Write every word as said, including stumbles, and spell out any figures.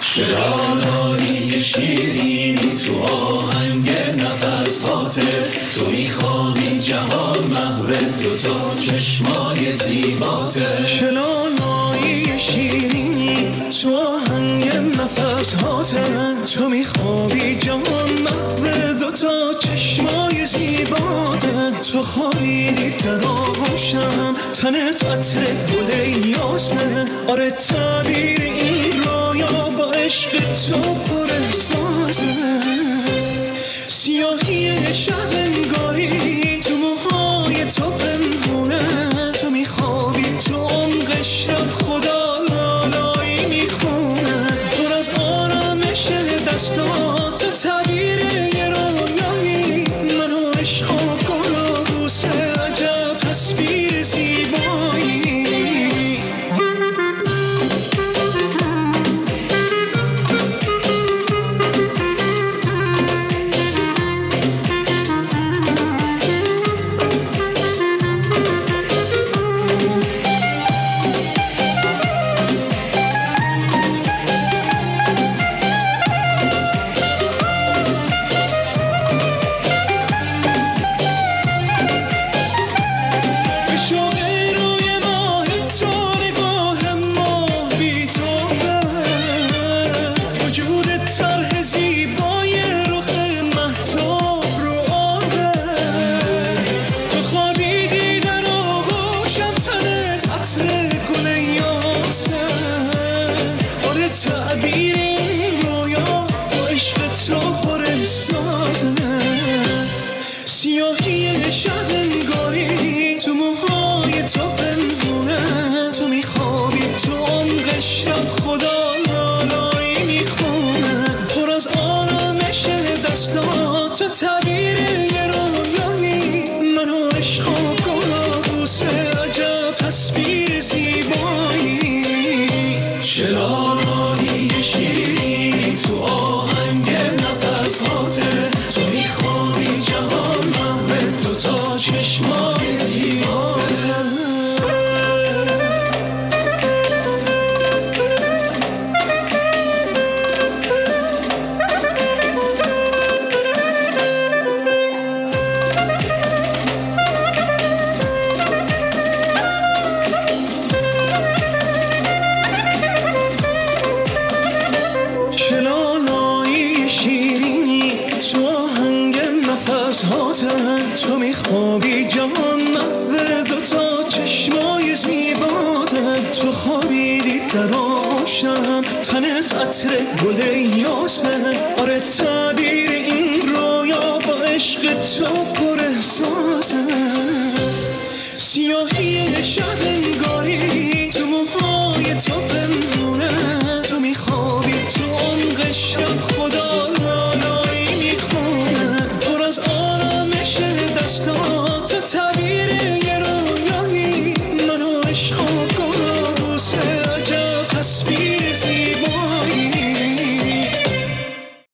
شرارایی شیرینی تو آهنگ نفس هاته، تو میخوابی جهان محو دوتا چشمای زیباته. شرارایی شیرینی تو آهنگ نفس هاته، تو میخوابی جهان محو دوتا چشمای زیباته. تو خوابیدی در آغوشم، تنت عطر گل یاسه. آره تعبیر این رویا با عشق تو پر احساسه. سیاهی شب انگاری تو موهای تو پنهونه، تو میخوابی تو عمق شب خدا لالایی میخونه. پر از آرامش دستات تعبیر یه رویایی، من و عشق و گل و بوسه، عجب تصویر زیبایی. تعبیر این رویا با عشق تو پر احساسه. سیاهی شب انگاری تو موهای تو پنهونه، تو میخوابی تو عمق شب خدا لالایی میخونه. پر از آرامش دستات تعبیر یه رویایی، من و عشق و گل و بوسه، عجب تصویر زیبایی. شرارایی شیرینی تو آهنگ نفس هاته، تو میخوابی جهان محو دوتا چشمای زیباته. تو میخوابی جهان محو دوتا چشمای زیباته. تو خوابیدی در آغوشم، تنت عطر گل یاسه. آره تعبیر این رویا با عشق تو پر احساسه. سیاهی شب انگاری